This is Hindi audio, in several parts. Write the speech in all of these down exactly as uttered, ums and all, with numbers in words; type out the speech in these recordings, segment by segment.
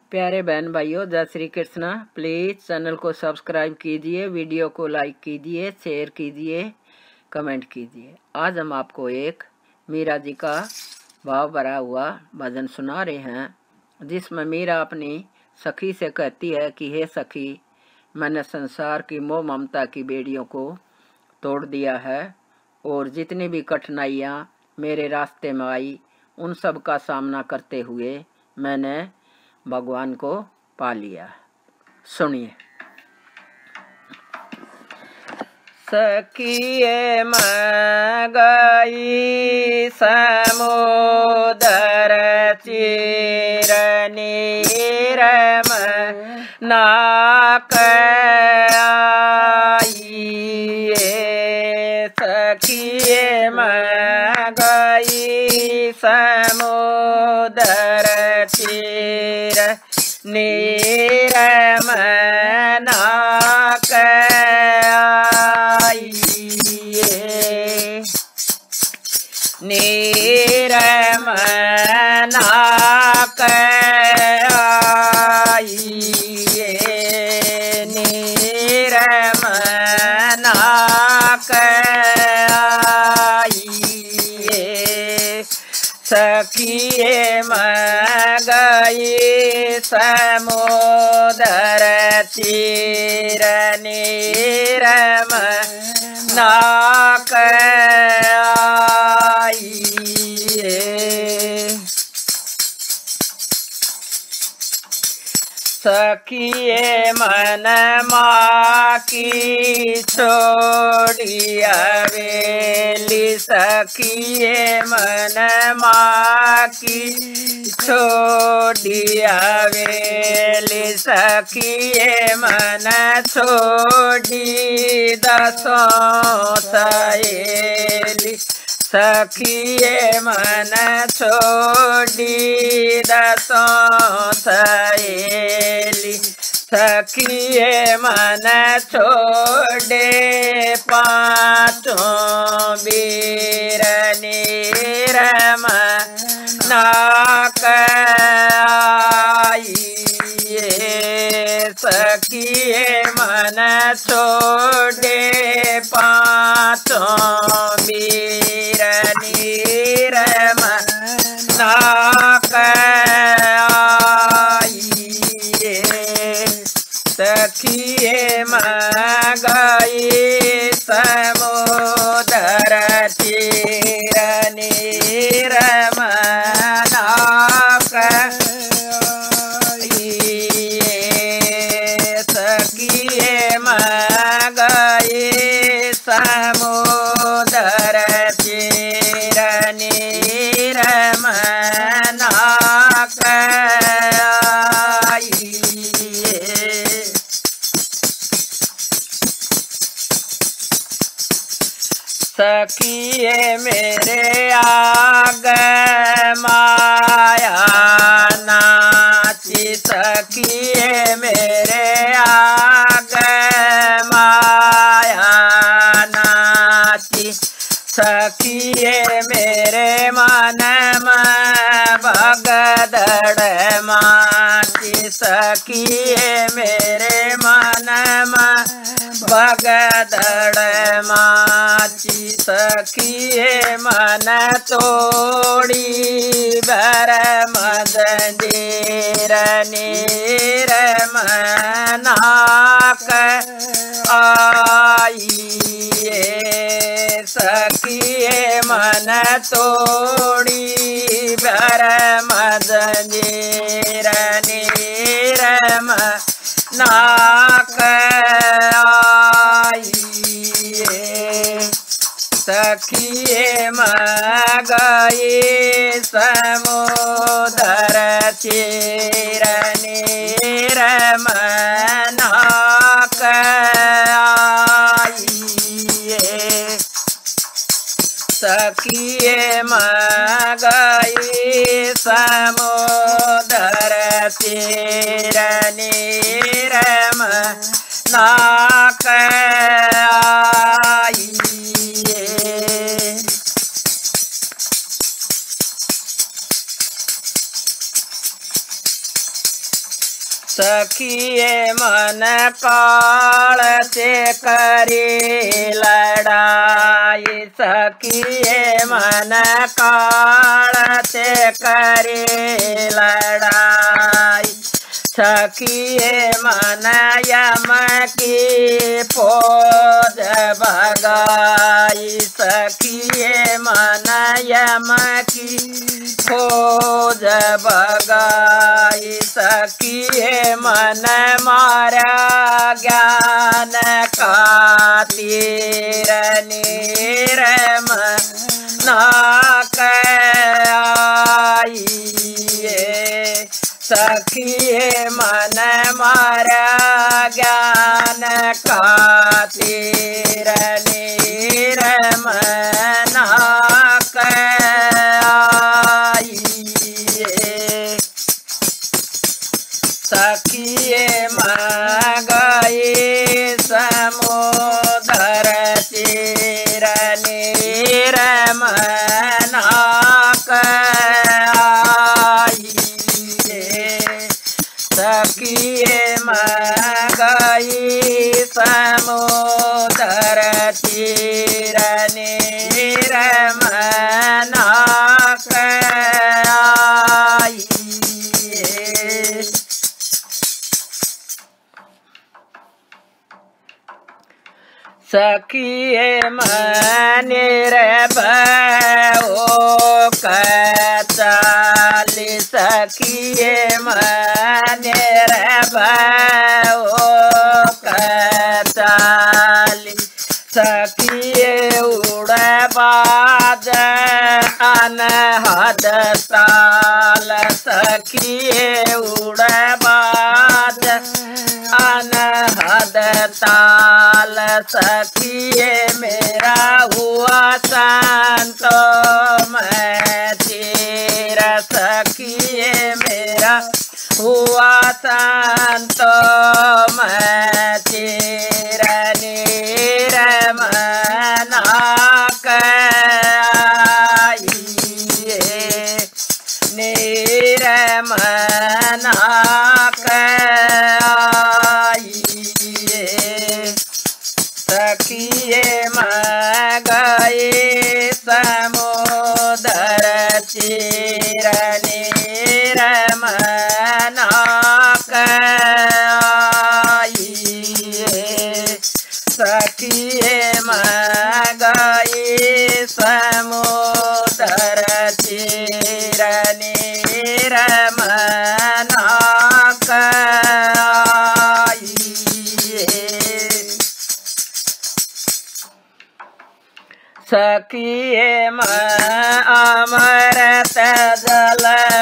प्यारे बहन भाइयों, जय श्री कृष्णा। प्लीज़ चैनल को सब्सक्राइब कीजिए, वीडियो को लाइक कीजिए, शेयर कीजिए, कमेंट कीजिए। आज हम आपको एक मीरा जी का भाव भरा हुआ भजन सुना रहे हैं, जिसमें मीरा अपनी सखी से कहती है कि हे सखी, मैंने संसार की मोह ममता की बेड़ियों को तोड़ दिया है और जितनी भी कठिनाइयाँ मेरे रास्ते में आई, उन सब का सामना करते हुए मैंने भगवान को पा लिया। सुनिए। सखिए मैं गई समुदर चीर नीर में नाक आई, सखिए मैं गई समुदर चीर नीर में नाक आई, नीर में नाक आई, नीर में नाक आई। सखिए मैं गई समुदर चीर नीर में नाक आई, सखिए मन माँ की छोड़ी हवेली, सखिए मन माँ की छोड़ी हवेली, सखिए मन छोड़ी दसों सहेली, सखिए मन छोड़ी दसों सहेली, सखिए मन छोड़े पाँचों वीर नीर में नाक आई, सखिए मन छोड़े पाँचों वीर नीर में नाक आई, सखिए मैं गई समुदर चीर नीर में नाक आई, सखिए मैं गई समुदर चीर नीर में नाक आई। सखिए मेरे आग माया नाची, सखिए मेरे आग माया नाची, सखिए मेरे मन में भगदड़ माची, सखिए मेरे मन में भगदड़ माची, सखिए मन तोड़ी भर मदंदीर नीर में नाक आई, सखिए मन तोड़ी भर मदंदीर नीर में नाक आई, सखिए मैं गई समुदर चीर नीर में नाक आई, सखिए मैं गई समुदर चीर नीर में नाक आई। सखिए मन काल से करी लड़ाई, सखिए मन काल से करी लड़ाई। सखिए मन यम की फौज भगाई, सखिए मन यम की फौज भगाई। सखिए मन मारा ज्ञान का तीर नीरम नाक आई। सखिए मन मारा ज्ञान का तीर नीरम नाक आई। सखिए मगई समुद्र तीर नीरम नाक आई। सखिए मगई समुद्र तीर नीरम नाक आई। सखिए मनिर भो कचाली, सखिए मनिर भो कचाली। सखिए उड़ बाज अनहद ताल, सखिए उड़ बाज अनहद ताल। सखिए मेरा हुआ संतो मैं तेरा, सखिए मेरा हुआ संतो मैं तेरा नीरम नाक आई। नीरम नाक आई। सखिए मगई समुद्र तीर नीरम नाक आई। सखिए मगई समुद्र तीर नीरम नाक आई। सखिए अमृत जल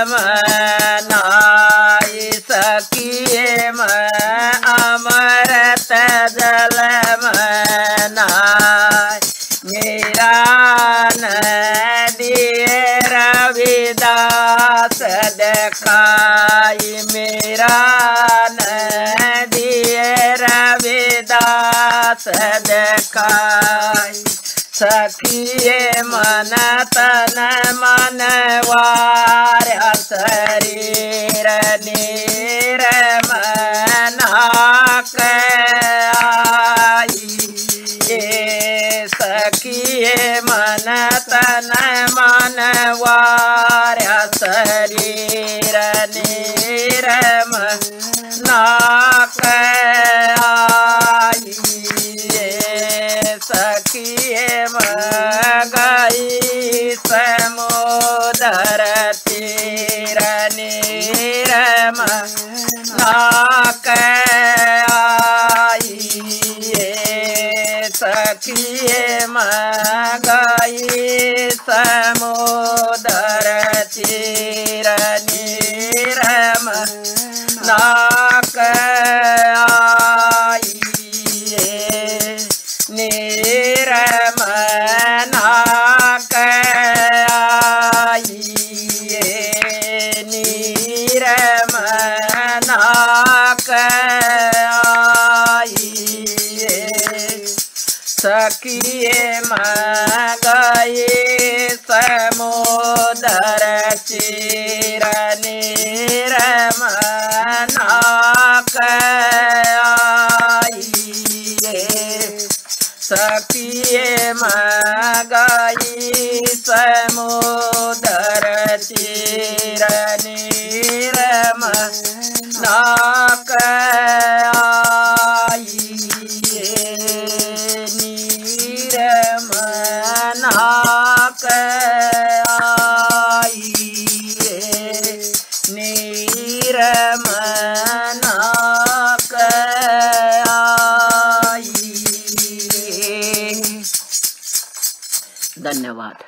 नाई, सखिए अमृत जल नाई। मेरा नदी रविदास दिखाई, मेरा नदी रविदास दिखाई। सखिए मन तन मन वार शरीर नीरम नाक आई। सखिए मन तन मन वार शरीर नीरम नाक आई। सखिए मगई समुद्र तीर नीरम नाक आई। सखिए मगई समुद्र तीर नीरम नाक आई। नीरम नाक आई। नीरम नाक आई। सखिए मगई समुद्र तीर नीरम नाक समुदर तीर नीरम नाक आइए नीरम नाक आइए नीरम नाक आइए। धन्यवाद।